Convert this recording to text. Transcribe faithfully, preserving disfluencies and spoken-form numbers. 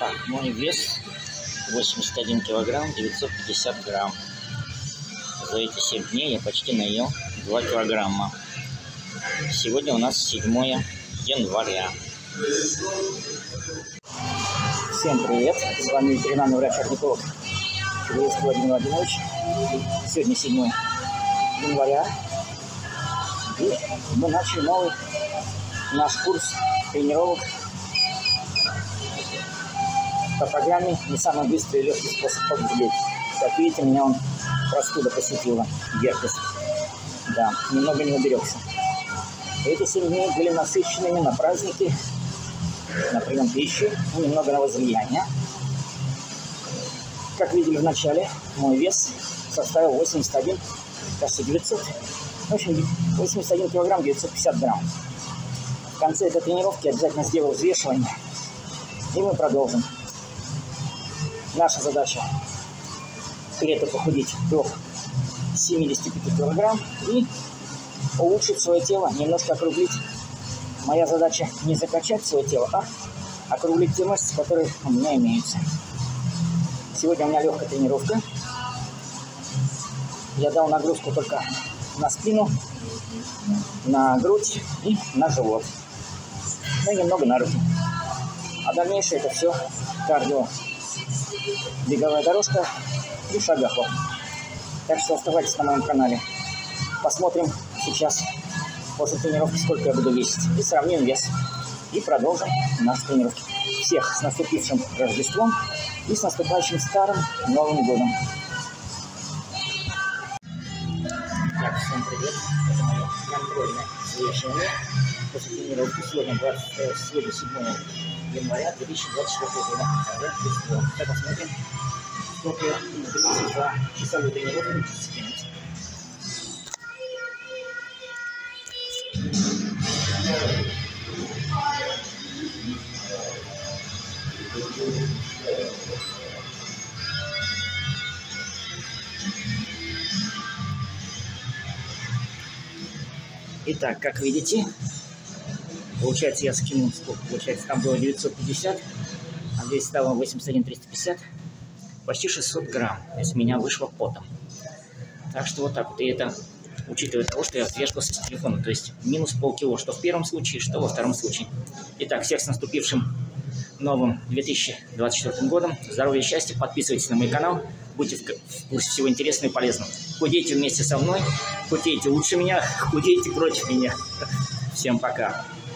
Так, мой вес восемьдесят один килограмм девятьсот пятьдесят грамм. За эти семь дней я почти наел два килограмма. Сегодня у нас седьмое января. Всем привет! С вами ветеринарный врач-орнитолог Чугуевский Владимир Владимирович. Сегодня седьмое января. И мы начали новый наш курс тренировок по программе «Не самый быстрый и легкий способ похудеть». Как видите, меня он простуда посетила, герпес. Да, немного не уберегся. Эти семь дней были насыщенными на праздники, на прием пищи и немного на возлияние. Как видели в начале, мой вес составил восемьдесят один, кажется, девятьсот. В общем, восемьдесят один килограмм девятьсот пятьдесят грамм. В конце этой тренировки обязательно сделаю взвешивание, и мы продолжим. Наша задача лето похудеть до семидесяти пяти килограмм и улучшить свое тело, немножко округлить. Моя задача не закачать свое тело, а округлить те мышцы, которые у меня имеются. Сегодня у меня легкая тренировка. Я дал нагрузку только на спину, на грудь и на живот. Ну и немного на руки. А дальнейшее это все кардио. Беговая дорожка и шагоход. Так что оставайтесь на моем канале. Посмотрим сейчас после тренировки, сколько я буду весить. И сравним вес. И продолжим наши тренировки. Всех с наступившим Рождеством и с наступающим Старым Новым Годом. Так, всем привет. Это мое контрольное взвешивание после тренировки. Сегодня, двадцать, сегодня седьмое января две тысячи двадцать четвёртого года. Рождество. Так, посмотрим, сколько я наберется за часовую тренировку. Итак, как видите, получается, я скинул, сколько получается, там было девятьсот пятьдесят, а здесь стало восемьдесят один триста пятьдесят, почти шестьсот грамм, то есть меня вышло потом. Так что вот так вот, и это учитывая того, что я взвешивался с телефона, то есть минус полкило, что в первом случае, что во втором случае. Итак, всех с наступившим новым две тысячи двадцать четвёртым годом, здоровья и счастья, подписывайтесь на мой канал, будьте в курсе всего интересного и полезного. Худейте вместе со мной, худейте лучше меня, худейте против меня. Всем пока.